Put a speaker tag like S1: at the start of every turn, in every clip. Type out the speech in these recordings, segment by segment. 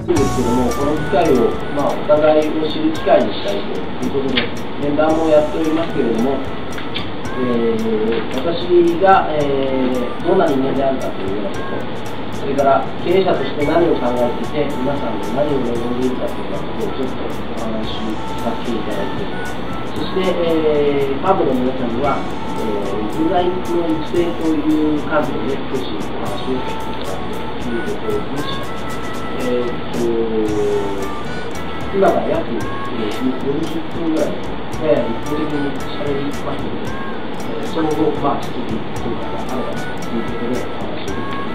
S1: んですけども、この機会を、お互いを知る機会にしたいということで、面談もやっておりますけれども、私が、どんな人間であるかというようなこと、それから経営者として何を考えていて、皆さんの何を望んでいるかというようなことをちょっとお話しさせていただいて、そして、幹部の皆さんには、人材の育成という観点で少しお話をさせていただくというところにします。今から約40分ぐらい、一方的に喋りますので、その後、質疑等があればということでお話を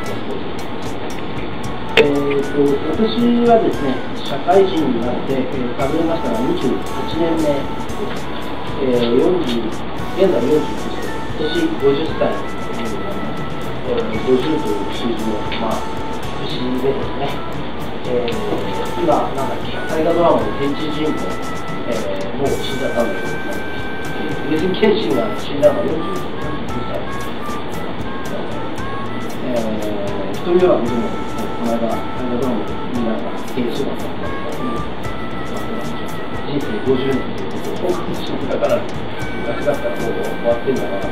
S1: 私はですね、社会人になって数えましたら28年目です。現在49歳、今年50歳になります。50という数字の、節目ですね。今、大河ドラマの天地人も、もう死んじゃったんだけど、別に謙信が死んだのは49歳。一人目は僕も、この間、大河ドラマでみんなが経営者だったんだけど、人生50年ということを報告しながら、昔だったらもう終わってんだなと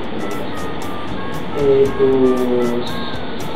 S1: 思いました。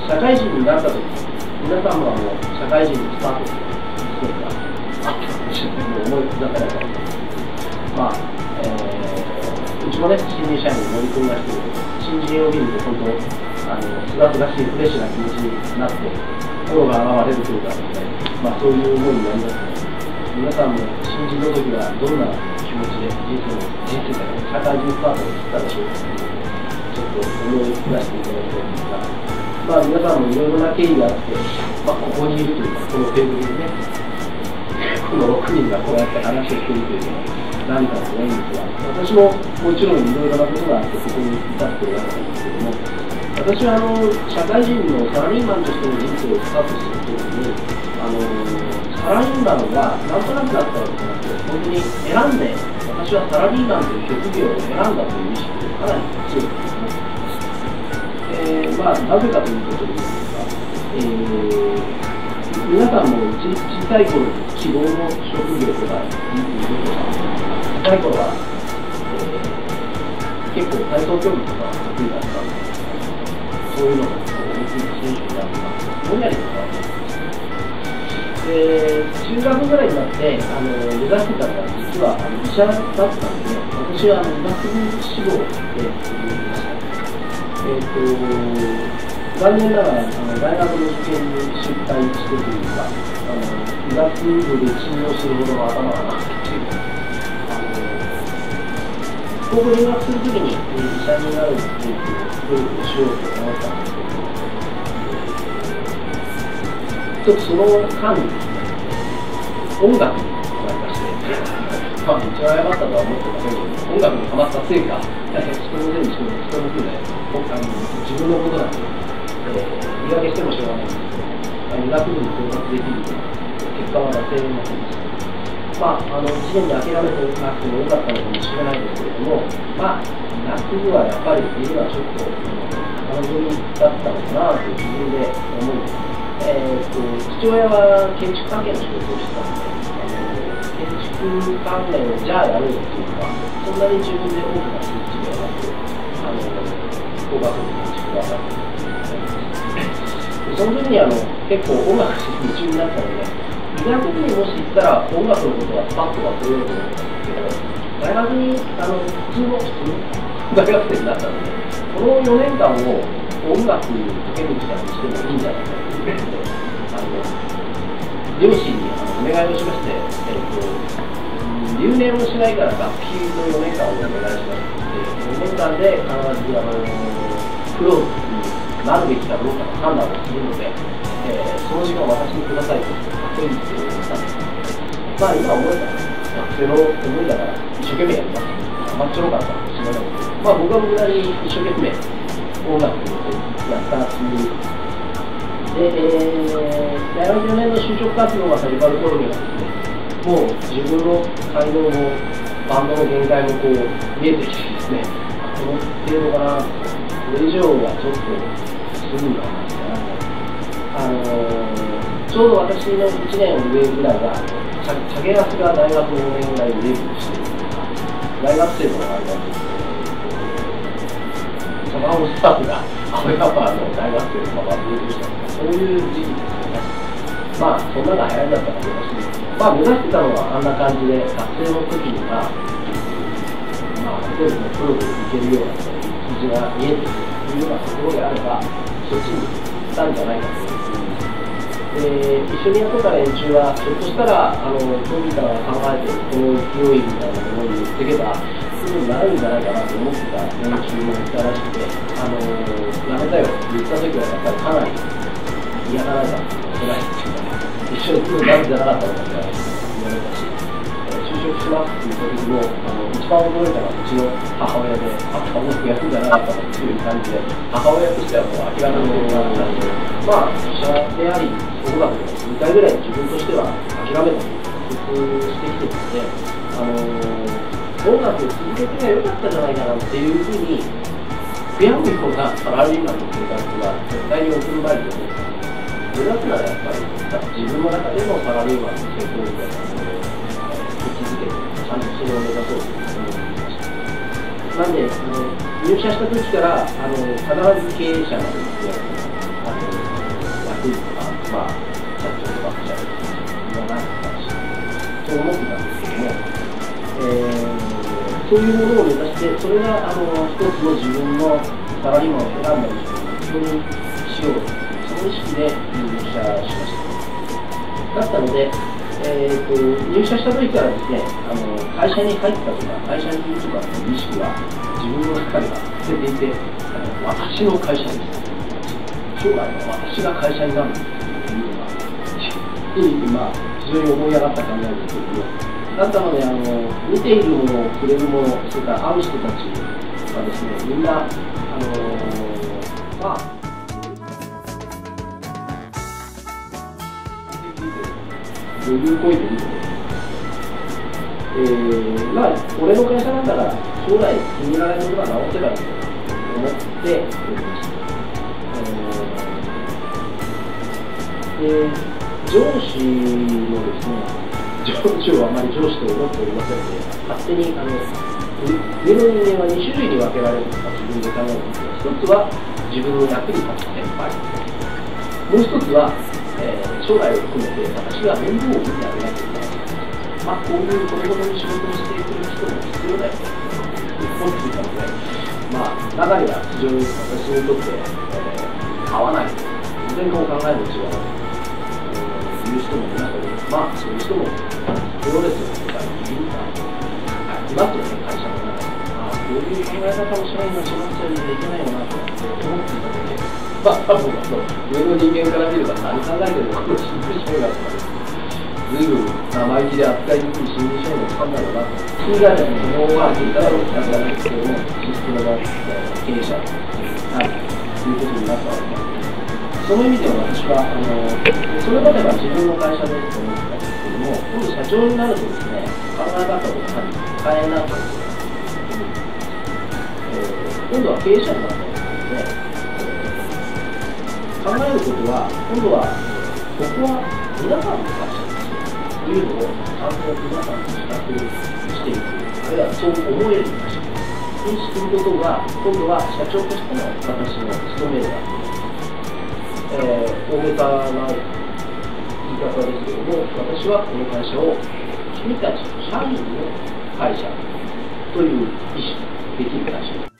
S1: 社会人になったとき、皆さんも社会人にスタートするステージがあったかもしれないのを思い出されたりとか、うちもね、新入社員に乗り込みましたけど、新人を見ると本当、すがすがしいフレッシュな気持ちになって、心が現れるというかですね、そういう思いになりますので、皆さんも新人の時はどんな気持ちで人生社会人スタートを切ったでしょうかということを、ちょっと思い出していただきたいんですが、皆さんもいろいろな経緯があって、ここにいるというか、このテーブルにね、この6人がこうやって話をしているというのは何かと思うんですが、私ももちろんいろいろなことがあって、ここに至っているわけなんですけども、私は社会人のサラリーマンとしての人生をスタートするときに、サラリーマンがなんとなくだったわけじゃなくて、本当に選んで、私はサラリーマンという職業を選んだという意識がかなり強いですね。なぜかということですが、皆さんも小さい頃に希望の職業とかいうことが、小さい頃は、結構体操競技とか得意だったんで、そういうのも大きな選手になってます。ぼんやりとか中学ぐらいになって目指してたのは実は医者だったので、私は医学部志望でいました。残念ながら大学の受験に失敗してというか、医学部で治療するほどの頭がなくて、高校入学するときに医者になるっていう努力をしようと思ったんですけど、ちょっとその間に音楽にハマりまして、一応謝ったとは思ってませんけど、音楽にハマったせいか、人のせいにしても人のせいで、自分のことなんで、言い訳してもしょうがないんですけど、医学部に到達できる結果は出せませんでした。1年で諦めてなくてもよかったのかもしれないですけれども、医学部はやっぱり今ちょっと彼女だったのかなという自分で思います。父親は建築関係の仕事をしてたので、建築関連をじゃあやろうっていうのは、そんなに自分で大きな数値ではなく、工学部建築があったんです。その時に結構音楽に夢中になったので、医学部にもし行ったら音楽のことはスパッと忘れようと思ったんですけど、大学に普通の大学生になったので、この4年間を音楽にかける時間にしてもいいんじゃないかということで、両親にお願いをしまして、留年をしないから学費の4年間をお願いします。4年間で必ずプロになるべきかどうかの判断をするので、その時間を私にくださいと、かっこいいって言ったんです。今思えば、学生の思いだから一生懸命やります。甘っちょろかったかもしれないですけど、僕は僕なりに一生懸命音楽をやったつもりで、大学4年の就職活動が始まる頃にはですね、もう自分の才能もバンドの限界も見えてきてですね、この程度かな、これ以上はちょっとすぐなんですかな。 ちょうど私の1年上ぐらいが、チャゲアスが大学4年ぐらいデビューしているとか、大学生の間に、サマーオスタッフがアメリカパーの大学生のままデビューしたとか、そういう時期ですよね。まあ、そんなのが流行りだったと思いますし、まあ、目指してたのはあんな感じで、学生の時には、まあ、ある程度のプロでいけるような筋が見えているようなところであれば、そっちに行ったんじゃないかと思います。一緒にやってた連中は、ひょっとしたら、当時から考えているこの勢いみたいなものに言っていけば、すぐになるんじゃないかなと思ってた連中もいたらしくて、やめたよって言った時は、やっぱりかなり嫌がられたんですよ、偉いっていうか、一緒に来るなんじゃなかったのかって言われたし、就職しますって言った時も、一番驚いたのはうちの母親で、もうやるんじゃなかったのっていう感じで、母親としてはもう諦めてるような感じで、まあ、医者であり、音楽で2回ぐらい自分としては諦めたり工夫してきてたので、音楽を続けてりゃよかったんじゃないかなっていうふうに悔やむようなサラリーマンの生活は絶対に送るまいと思う。目指すならやっぱり自分の中でのサラリーマンの成功みたいなものを生き続けて、ちゃんとそれを目指そうと思いました。なんで入社した時から必ず経営者まで行って役員とか、まあ、社長とか副社長とか言わなかったし、そう思ってたんですけども、そういうものを目指して、それが一つの自分のサラリーマンを選んだり自分にしようと、その意識で入社しました。だったので、入社した時からですね、会社に入ったとか、会社にいるとかっていう意識は自分の中では捨てていて、私の会社です。将来は私が会社になるんですというのが、非常に思い上がった考えですけれども、だったので、見ているもの、触れるもの、それから会う人たちはですね、みんな、まあ、余裕こいて見てまあ、俺の会社なんだから、将来気に入らないことは直せばいいと思っておりました。上司のですね、上司をあまり上司と思っておりませんので、勝手に上の人間は2種類に分けられるとか自分で考えています。一つは自分の役に立つ先輩、もう一つは、将来を含めて私が面倒を見てあげなきゃいけない。まあ、こういうこれほどに仕事をしてくれる人も必要だよと思っていたので、まあ、中には非常に私にとって、合わない、全然考えの違ういう人もいましたけど、まあ、そういう人もプロレスとかいるか、いますよね、会社の中で。まあ、こういう考え方をしないのはしなくちゃいけないよなと思っていたので、まあ、多分上の人間から見れば何考えてるのか、心理症学とかです。ずいぶん生意気で扱いにくい心理症学を使ったんだろうなと。通常でも思われていただろうと考えるんですけども、システムの経営者ということになったわけです。その意味では私はそれまでは自分の会社でと思ってたんですけども、今度社長になるとですね、考え方をかなり変えなきゃいけない。今度は経営者になったので、考えることは、今度はここは皆さんの会社ですというのをちゃんと皆さんに自覚していく、あるいはそう思える会社にすることが、今度は社長としての私の務めである。大げさな言い方ですけれども、私はこの会社を君たち社員の会社という意識できる会社